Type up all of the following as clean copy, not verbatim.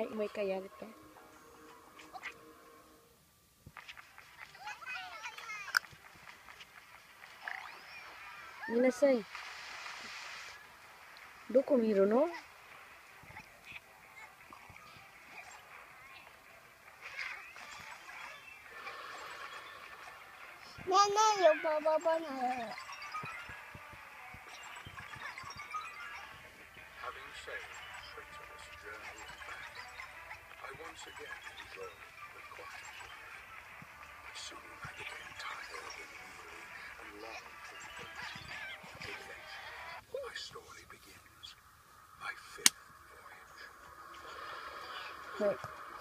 はい、もう一回やれて。見なさい。どこ見るの？ ねえねえよ、バババナナ。 Having sailed treacherous journeys back, I once again enjoyed the cottage life. But soon I became tired and weary and longed for the empty adventure. My story begins. My fifth voyage. はい。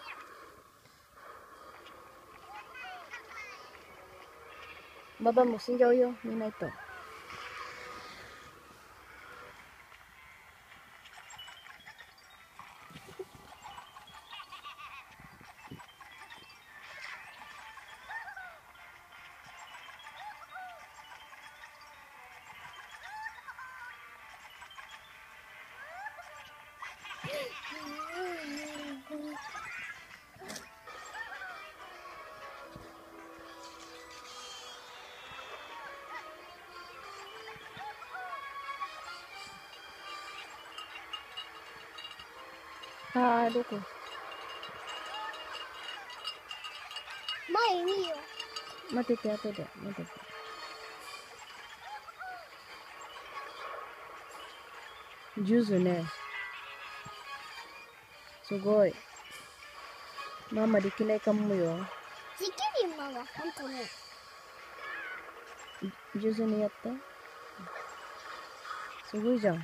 ババも死んじゃうよ。見ないと。ああ、どこ？ 前見よ。 待ってて、後で。待ってて。ジュースね。すごい。ママできないかもよ。 できるママ、ほんとね。 ジュースにやった？すごいじゃん。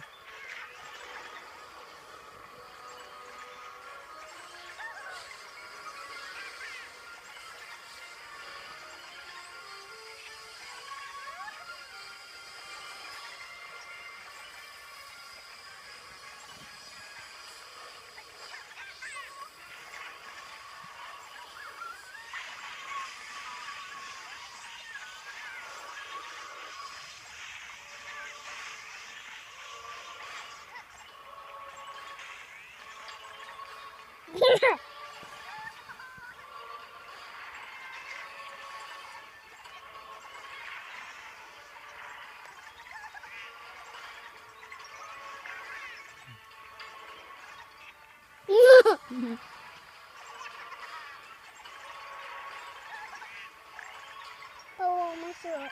あ、面白い。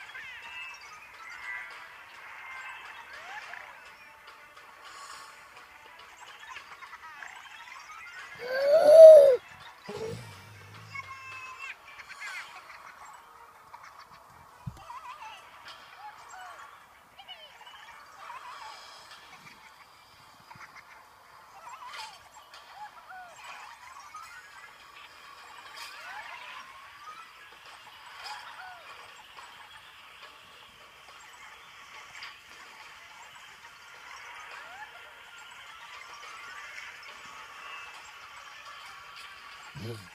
Mm.